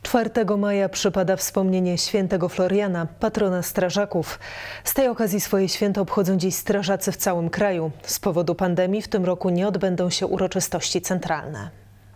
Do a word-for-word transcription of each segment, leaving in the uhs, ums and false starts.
czwartego maja przypada wspomnienie świętego Floriana, patrona strażaków. Z tej okazji swoje święto obchodzą dziś strażacy w całym kraju. Z powodu pandemii w tym roku nie odbędą się uroczystości centralne.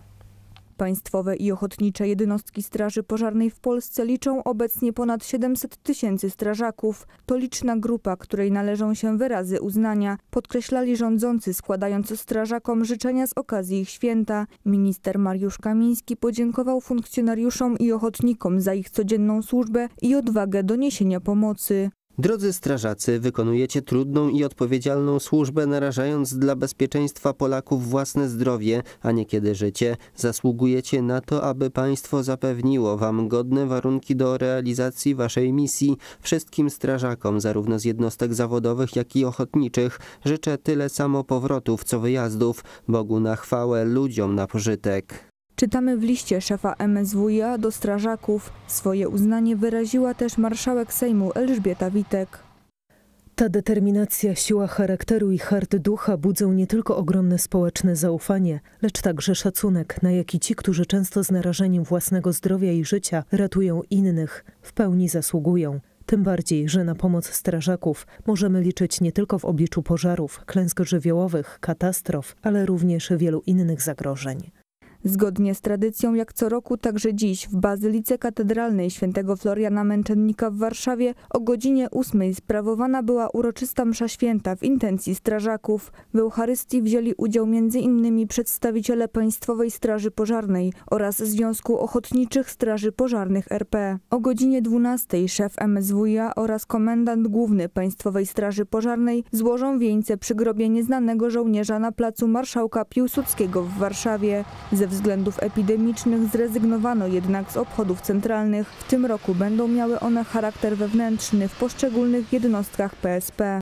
Państwowe i ochotnicze jednostki Straży Pożarnej w Polsce liczą obecnie ponad siedemset tysięcy strażaków. To liczna grupa, której należą się wyrazy uznania, podkreślali rządzący, składając strażakom życzenia z okazji ich święta. Minister Mariusz Kamiński podziękował funkcjonariuszom i ochotnikom za ich codzienną służbę i odwagę do niesienia pomocy. Drodzy strażacy, wykonujecie trudną i odpowiedzialną służbę, narażając dla bezpieczeństwa Polaków własne zdrowie, a niekiedy życie. Zasługujecie na to, aby państwo zapewniło wam godne warunki do realizacji waszej misji. Wszystkim strażakom, zarówno z jednostek zawodowych, jak i ochotniczych, życzę tyle samo powrotów, co wyjazdów. Bogu na chwałę, ludziom na pożytek. Czytamy w liście szefa M S W iA do strażaków. Swoje uznanie wyraziła też marszałek Sejmu Elżbieta Witek. Ta determinacja, siła charakteru i hart ducha budzą nie tylko ogromne społeczne zaufanie, lecz także szacunek, na jaki ci, którzy często z narażeniem własnego zdrowia i życia ratują innych, w pełni zasługują. Tym bardziej, że na pomoc strażaków możemy liczyć nie tylko w obliczu pożarów, klęsk żywiołowych, katastrof, ale również wielu innych zagrożeń. Zgodnie z tradycją, jak co roku, także dziś w Bazylice Katedralnej Świętego Floriana Męczennika w Warszawie o godzinie ósmej sprawowana była uroczysta msza święta w intencji strażaków. W Eucharystii wzięli udział między innymi przedstawiciele Państwowej Straży Pożarnej oraz Związku Ochotniczych Straży Pożarnych R P. O godzinie dwunastej szef M S W iA oraz komendant główny Państwowej Straży Pożarnej złożą wieńce przy grobie nieznanego żołnierza na placu Marszałka Piłsudskiego w Warszawie. Ze względów epidemicznych zrezygnowano jednak z obchodów centralnych. W tym roku będą miały one charakter wewnętrzny w poszczególnych jednostkach P S P.